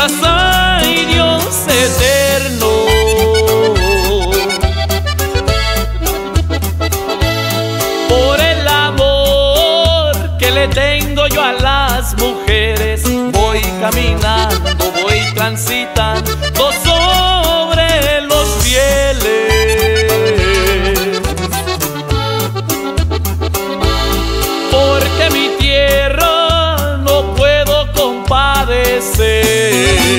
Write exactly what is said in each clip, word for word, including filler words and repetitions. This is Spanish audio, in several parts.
mientras hay Dios eterno. Por el amor que le tengo yo a las mujeres, voy caminando, voy transitando sobre los fieles. Porque mi tierra no puedo compadecer.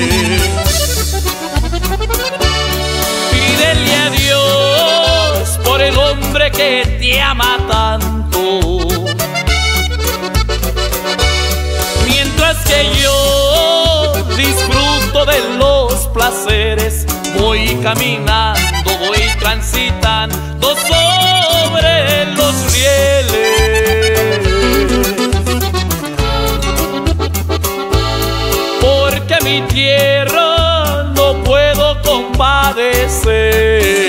Pídele a Dios por el hombre que te ama tanto, mientras que yo disfruto de los placeres, voy caminando, voy transitando sobre los rieles. Porque mi tierra no puedo compadecer.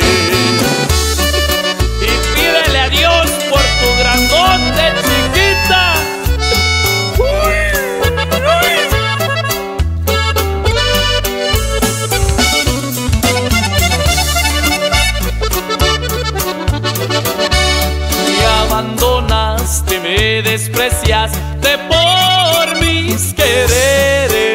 Y pídele a Dios por tu grandote, chiquita. Me abandonaste, me despreciaste por mis quereres.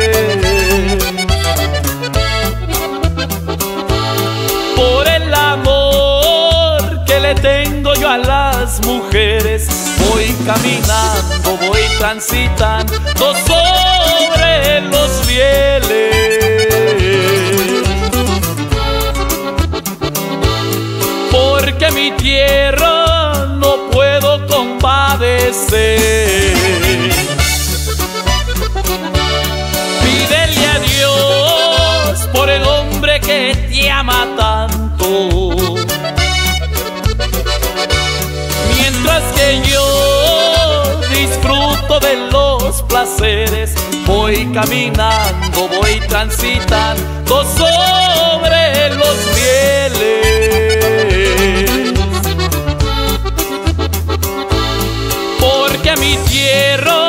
Por el amor que le tengo yo a las mujeres, voy caminando, voy transitando sobre los fieles. Porque mi tierra no puedo compadecer. Pídele a Dios por el hombre que te ama tanto, mientras que yo disfruto de los placeres, voy caminando, voy transitando sobre los fieles. Porque mi tierra